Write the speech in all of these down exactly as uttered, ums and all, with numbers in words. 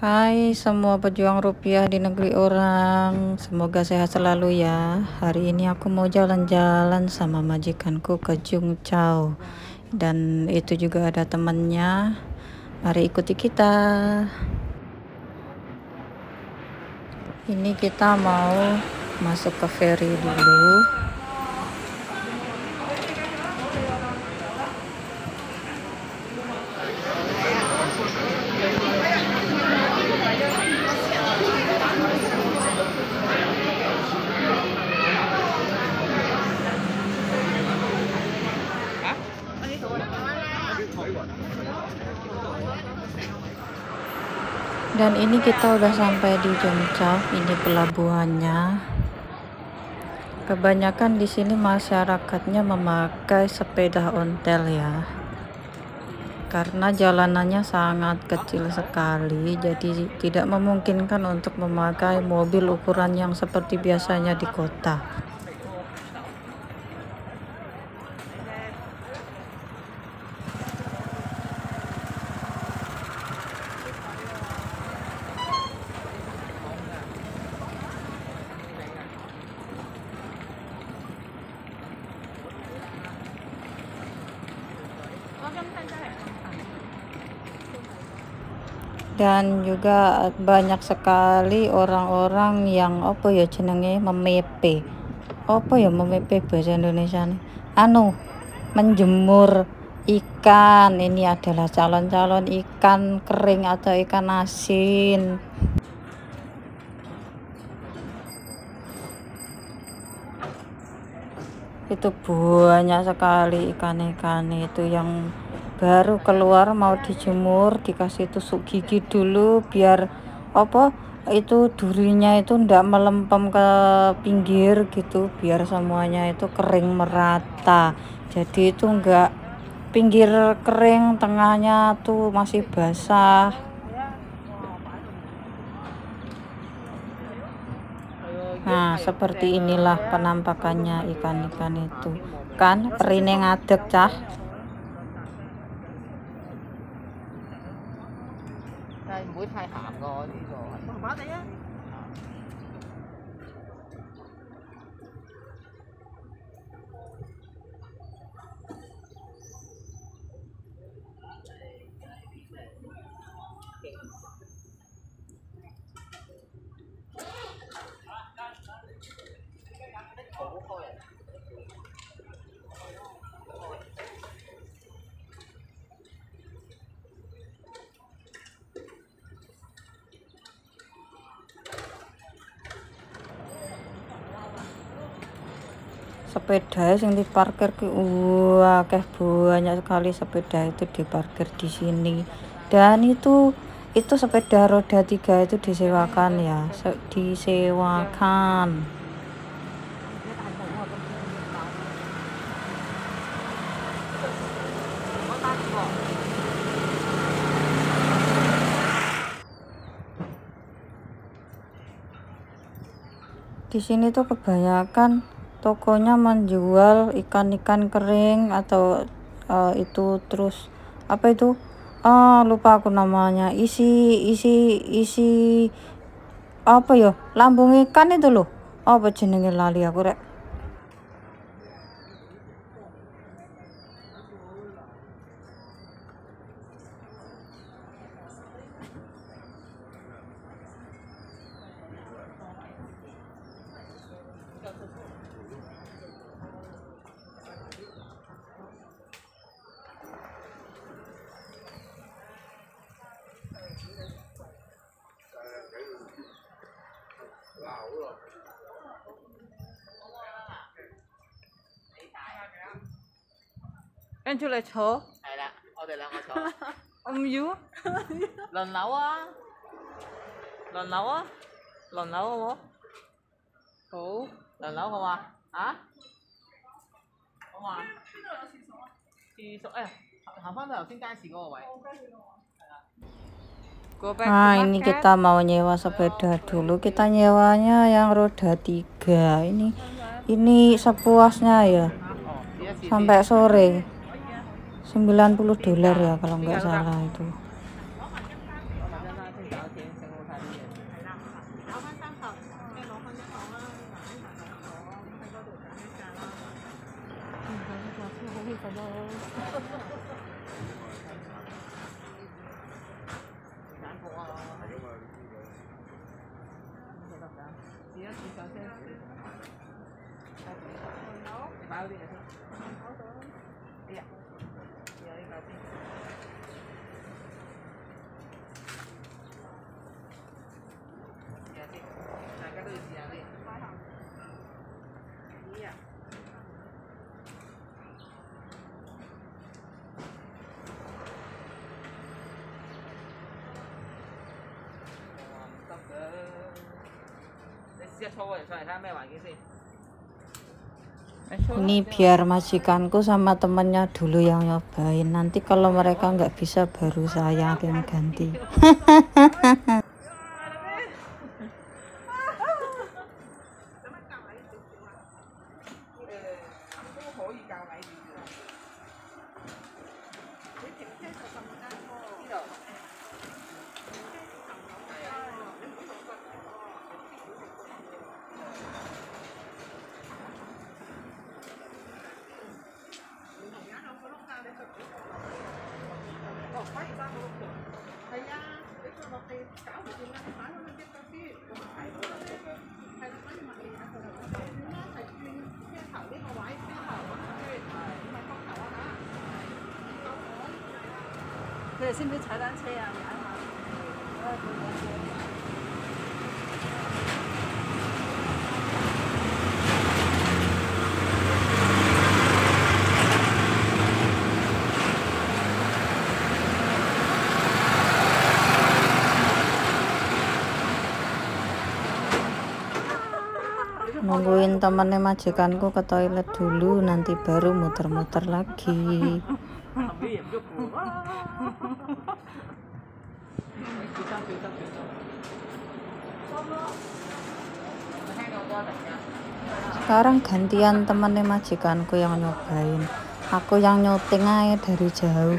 Hai semua pejuang rupiah di negeri orang, semoga sehat selalu ya. Hari ini aku mau jalan-jalan sama majikanku ke Jungchao, dan itu juga ada temannya. Mari ikuti kita. Ini kita mau masuk ke ferry dulu. Dan ini kita udah sampai di Jungchao. Ini pelabuhannya. Kebanyakan di sini masyarakatnya memakai sepeda ontel ya, karena jalanannya sangat kecil sekali, jadi tidak memungkinkan untuk memakai mobil ukuran yang seperti biasanya di kota. Dan juga banyak sekali orang-orang yang apa ya jenenge memepe apa ya memepe bahasa Indonesia nih anu menjemur ikan. Ini adalah calon-calon ikan kering atau ikan asin. Itu banyak sekali ikan-ikan itu yang baru keluar mau dijemur, dikasih tusuk gigi dulu biar apa itu durinya itu ndak melempem ke pinggir gitu, biar semuanya itu kering merata. Jadi itu enggak pinggir kering, tengahnya tuh masih basah. Nah, seperti inilah penampakannya ikan-ikan itu. Kan perine ngadeg cah. Sepeda yang diparkir ke wah kayak banyak sekali sepeda itu diparkir di sini. Dan itu itu sepeda roda tiga itu disewakan ya, disewakan. Di sini tuh kebanyakan tokonya menjual ikan-ikan kering atau uh, itu terus apa itu ah lupa aku namanya, isi isi isi apa ya lambung ikan itu loh, apa jenenge lali aku rek. Anh出嚟坐？係啦，我哋兩個坐。我唔要。輪流啊，輪流啊，輪流好冇？好，輪流好嘛？啊？好嘛？邊度有廁所啊？廁所誒，行翻到頭先街市嗰個位。Nah, ini kita mau nyewa sepeda dulu. Kita nyewanya yang roda tiga. Ini ini sepuasnya ya. Sampai sore. sembilan puluh dolar ya kalau nggak salah itu. Ini biar majikanku sama temennya dulu yang nyobain. Nanti kalau mereka nggak bisa baru saya yang ganti. Nungguin temennya majikanku ke toilet dulu, nanti baru muter-muter lagi. Sekarang gantian temennya majikanku yang nyobain, aku yang nyuting aja dari jauh.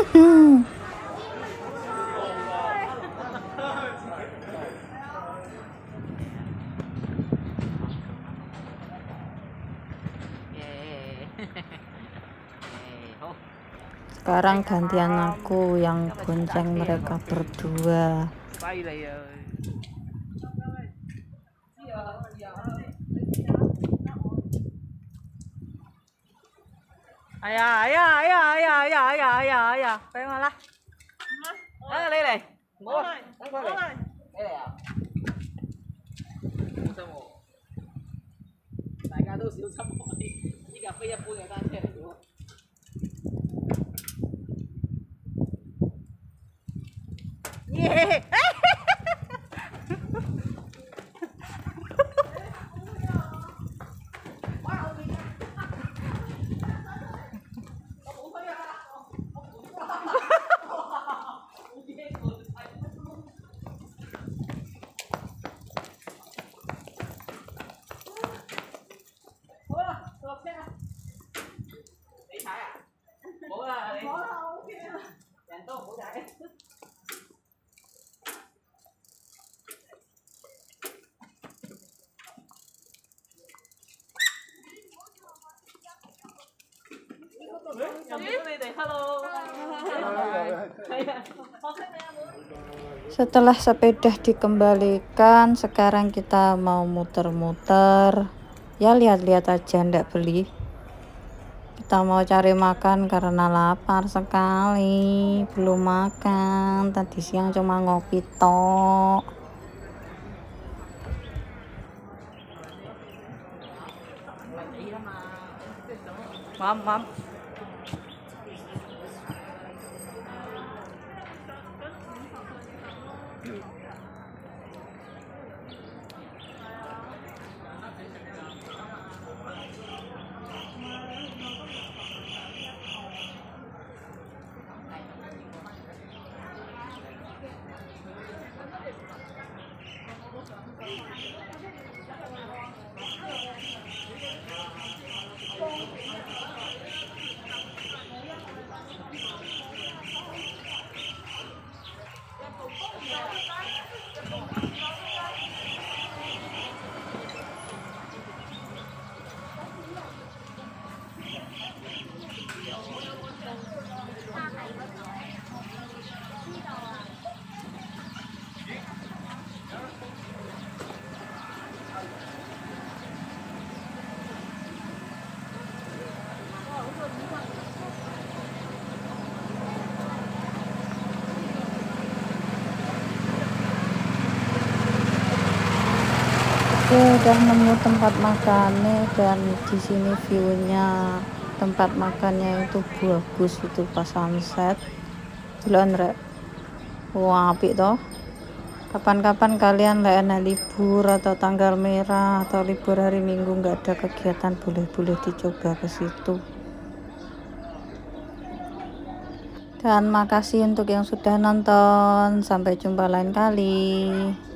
Sekarang gantian aku yang bonceng mereka berdua. Ayah, ayah, ayah, ayah, ayah, ayah, ayah, ayah, quay mà lại. Đây đây này. Ngồi. Ngồi này. Đây này à. Sao mà. Đại gia都小心啲，呢架非一般嘅單車嚟嘅喎。耶！Setelah sepeda dikembalikan, sekarang kita mau muter-muter. Ya lihat-lihat aja, ndak beli. Kita mau cari makan karena lapar sekali, belum makan. Tadi siang cuma ngopi tok. Mam, mam. Oke, udah nemu tempat makannya dan di sini view-nya tempat makannya itu bagus, itu pas sunset. Delon rek. Wah, apik toh. Kapan-kapan kalian lah enak libur atau tanggal merah atau libur hari Minggu nggak ada kegiatan, boleh-boleh dicoba ke situ. Dan makasih untuk yang sudah nonton. Sampai jumpa lain kali.